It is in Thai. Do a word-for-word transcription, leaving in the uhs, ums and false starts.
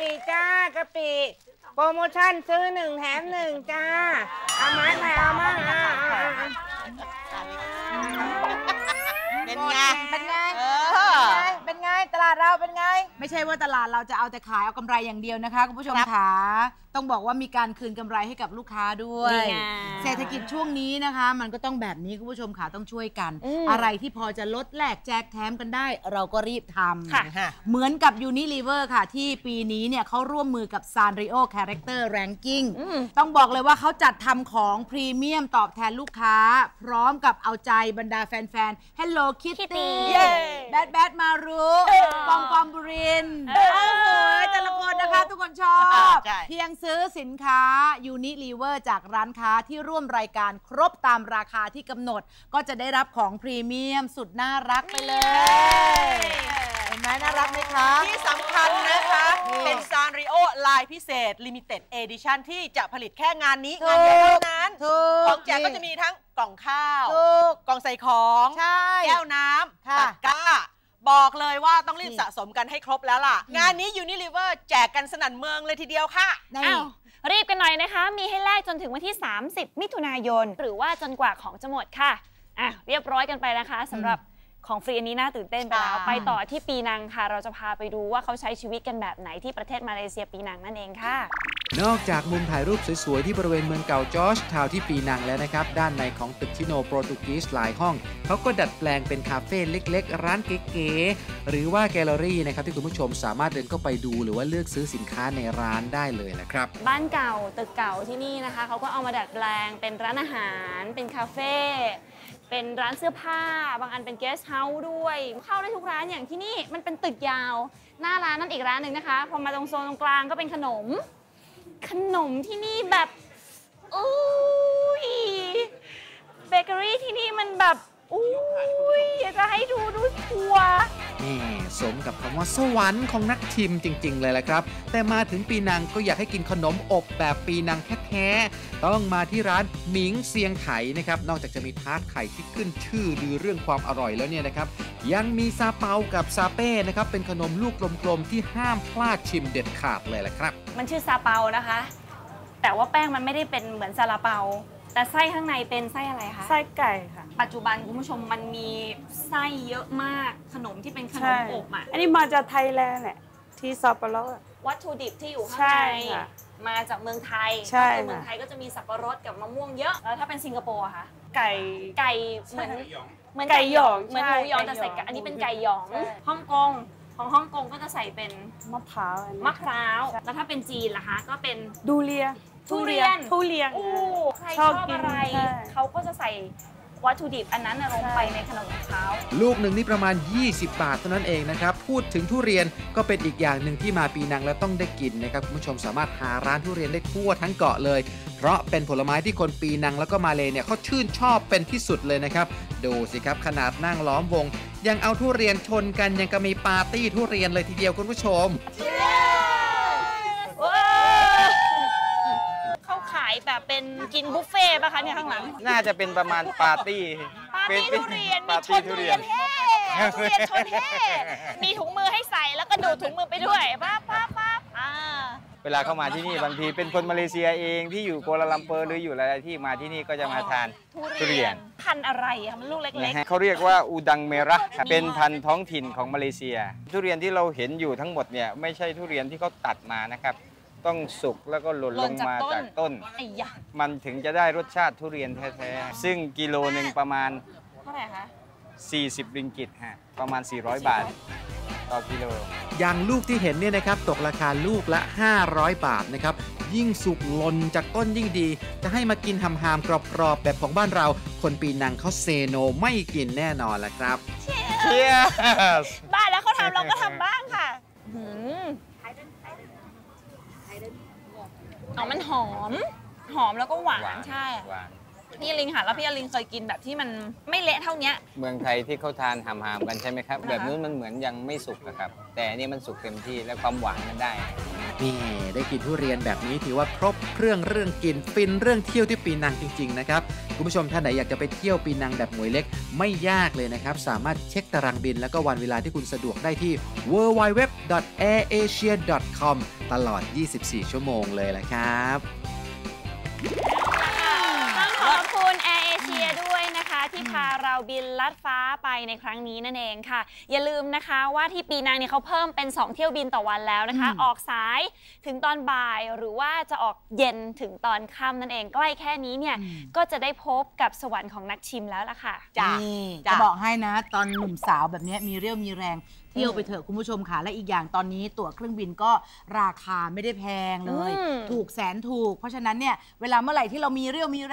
ปิจ้ากะปิโปรโมชั่นซื้อหนึ่งแถมหนึ่งจ้าเอามาใครเอามาเป็นไงเป็นไงเป็นไงตลาดเราเป็นไงไม่ใช่ว่าตลาดเราจะเอาแต่ขายเอากำไรอย่างเดียวนะคะคุณผู้ชมขาต้องบอกว่ามีการคืนกำไรให้กับลูกค้าด้วยเศรษฐกิจช่วงนี้นะคะมันก็ต้องแบบนี้คุณผู้ชมขาต้องช่วยกันอะไรที่พอจะลดแลกแจกแถมกันได้เราก็รีบทำเหมือนกับ Unilever ค่ะที่ปีนี้เนี่ยเขาร่วมมือกับ Sanrio Character Ranking ต้องบอกเลยว่าเขาจัดทำของพรีเมียมตอบแทนลูกค้าพร้อมกับเอาใจบรรดาแฟนๆ Hello Kitty แบดแบดมารุปองปอมบุรินโอ้โหแต่ละคนนะคะทุกคนชอบเพียงซื้อสินค้า Unilever จากร้านค้าที่ร่วมรายการครบตามราคาที่กำหนดก็จะได้รับของพรีเมียมสุดน่ารักไปเลยเห็นไหมน่ารักไหมคะที่สำคัญนะคะเป็นซานริโอลายพิเศษ Limited Edition ที่จะผลิตแค่งานนี้งานเดียวเท่านั้นของแจกก็จะมีทั้งกล่องข้าวกล่องใส่ของแก้วน้ำตะกร้าบอกเลยว่าต้องรีบสะสมกันให้ครบแล้วล่ะงานนี้ Unilever แจกกันสนั่นเมืองเลยทีเดียวค่ะอ้าวรีบกันหน่อยนะคะมีให้แลกจนถึงวันที่สามสิบมิถุนายนหรือว่าจนกว่าของจะหมดค่ะอ่ะเรียบร้อยกันไปนะคะสำหรับของฟรีอันนี้น่าตื่นเต้นไปแล้วไปต่อที่ปีนังค่ะเราจะพาไปดูว่าเขาใช้ชีวิตกันแบบไหนที่ประเทศมาเลเซียปีนังนั่นเองค่ะนอกจากมุมถ่ายรูปสวยๆที่บริเวณเมืองเก่าจอร์จทาวน์ที่ปีนังแล้วนะครับด้านในของตึกชิโนโปรตุกีสหลายห้องเขาก็ดัดแปลงเป็นคาเฟ่เล็กๆร้านเก๋ๆหรือว่าแกลเลอรี่นะครับที่คุณผู้ชมสามารถเดินเข้าไปดูหรือว่าเลือกซื้อสินค้าในร้านได้เลยนะครับบ้านเก่าตึกเก่าที่นี่นะคะเขาก็เอามาดัดแปลงเป็นร้านอาหารเป็นคาเฟ่เป็นร้านเสื้อผ้าบางอันเป็นเกสต์เฮาส์ด้วยเข้าได้ทุกร้านอย่างที่นี่มันเป็นตึกยาวหน้าร้านนั่นอีกร้านหนึ่งนะคะพอมาตรงโซนตรงกลางก็เป็นขนมขนมที่นี่แบบอุ้ยเบเกอรี่ที่นี่มันแบบอุ้ยอยากจะให้ดูดูทัวนี่สมกับคำว่าสวรรค์ของนักชิมจริงๆเลยแหละครับแต่มาถึงปีนังก็อยากให้กินขนมอบแบบปีนังแท้ๆต้องมาที่ร้านหมิงเซียงไถนะครับนอกจากจะมีทาร์ตไข่ที่ขึ้นชื่อลือเรื่องความอร่อยแล้วเนี่ยนะครับยังมีซาเปากับซาเป้นะครับเป็นขนมลูกกลมๆที่ห้ามพลาดชิมเด็ดขาดเลยแหละครับมันชื่อซาเปานะคะแต่ว่าแป้งมันไม่ได้เป็นเหมือนซาลาเปาแต่ไส้ข้างในเป็นไส้อะไรคะไส้ไก่ค่ะปัจจุบันคุณผู้ชมมันมีไส้เยอะมากขนมที่เป็นขนมอบอ่ะอันนี้มาจากไทยแลนด์แหละที่สับปะรดวัตถุดิบที่อยู่ข้างในมาจากเมืองไทยใช่เมืองไทยก็จะมีสับปะรดกับมะม่วงเยอะแล้วถ้าเป็นสิงคโปร์คะไก่ไก่เหมือนเหมือนไก่หยองเหมือนหมูหยองแต่ใส่อันนี้เป็นไก่หยองฮ่องกงของฮ่องกงก็จะใส่เป็นมะพร้าวมะพร้าวแล้วถ้าเป็นจีนล่ะคะก็เป็นดูเรียทุเรียนทุเรียนใครชอบอะไรเขาก็จะใส่วัตถุดิบอันนั้นลงไปในขนมของเขาลูกหนึ่งนี่ประมาณยี่สิบบาทเท่านั้นเองนะครับพูดถึงทุเรียนก็เป็นอีกอย่างหนึ่งที่มาปีนังแล้วต้องได้กินนะครับคุณผู้ชมสามารถหาร้านทุเรียนได้ทั่วทั้งเกาะเลยเพราะเป็นผลไม้ที่คนปีนังแล้วก็มาเลเนี่ยเขาชื่นชอบเป็นที่สุดเลยนะครับดูสิครับขนาดนั่งล้อมวงยังเอาทุเรียนชนกันยังก็มีปาร์ตี้ทุเรียนเลยทีเดียวคุณผู้ชมขายแบบเป็นกินบุฟเฟ่ป่ะคะเนี่ยข้างหลังน่าจะเป็นประมาณปาร์ตี้ปาร์ตี้ทุเรียนมีชนทุเรียนแห่ทุเรียนชนแห่มีถุงมือให้ใส่แล้วก็ดูดถุงมือไปด้วยป้าป้าป้าอ่าเวลาเข้ามาที่นี่บางทีเป็นคนมาเลเซียเองที่อยู่กัวลาลัมเปอร์หรืออยู่อะไรที่มาที่นี่ก็จะมาทานทุเรียนพันอะไรคะมันลูกเล็กๆเขาเรียกว่าอูดังเมระเป็นพันธุ์ท้องถิ่นของมาเลเซียทุเรียนที่เราเห็นอยู่ทั้งหมดเนี่ยไม่ใช่ทุเรียนที่เขาตัดมานะครับต้องสุกแล้วก็หล่นลงมาจากต้นมันถึงจะได้รสชาติทุเรียนแท้ๆซึ่งกิโลหนึ่งประมาณเท่าไหร่คะสี่สิบริงกิตฮะประมาณสี่ร้อยบาทต่อกิโลอย่างลูกที่เห็นเนี่ยนะครับตกราคาลูกละห้าร้อยบาทนะครับยิ่งสุกหล่นจากต้นยิ่งดีจะให้มากินหำๆกรอบๆแบบของบ้านเราคนปีนังเขาเซโนไม่กินแน่นอนแหละครับเชียร์บ้านแล้วเขาทำเราก็ทำบ้างค่ะอ๋อมันหอมหอมแล้วก็หวานใช่พี่อลิงค่ะแล้วพี่อลิงเคยกินแบบที่มันไม่เละเท่านี้เมืองไทยที่เขาทานหำๆกันใช่ไหมครับแบบนู้นมันเหมือนยังไม่สุกนะครับแต่นี่มันสุกเต็มที่และความหวานมันได้นี่ได้กินทุเรียนแบบนี้ถือว่าครบเครื่องเรื่องกินฟินเรื่องเที่ยวที่ปีนังจริงๆนะครับคุณผู้ชมท่านไหนอยากจะไปเที่ยวปีนังแบบหมวยเล็กไม่ยากเลยนะครับสามารถเช็คตารางบินแล้วก็วันเวลาที่คุณสะดวกได้ที่ ดับเบิลยู ดับเบิลยู ดับเบิลยู ดอท แอร์ เอเชีย ดอท คอม ตลอดยี่สิบสี่ชั่วโมงเลยละครับต้องขอบคุณแอร์เอเชียด้วยนะคะที่พาเราบินลัดฟ้าไปในครั้งนี้นั่นเองค่ะอย่าลืมนะคะว่าที่ปีนังเนี่ยเขาเพิ่มเป็นสองเที่ยวบินต่อวันแล้วนะคะออกสายถึงตอนบ่ายหรือว่าจะออกเย็นถึงตอนค่ำนั่นเองใกล้แค่นี้เนี่ยก็จะได้พบกับสวรรค์ของนักชิมแล้วล่ะค่ะจ้าจะบอกให้นะตอนหนุ่มสาวแบบนี้มีเรี่ยวมีแรงเที่ยวไปเถอะคุณผู้ชมค่ะและอีกอย่างตอนนี้ตั๋วเครื่องบินก็ราคาไม่ได้แพงเลยถูกแสนถูกเพราะฉะนั้นเนี่ยเวลาเมื่อไหร่ที่เรามีเรี่ยวมี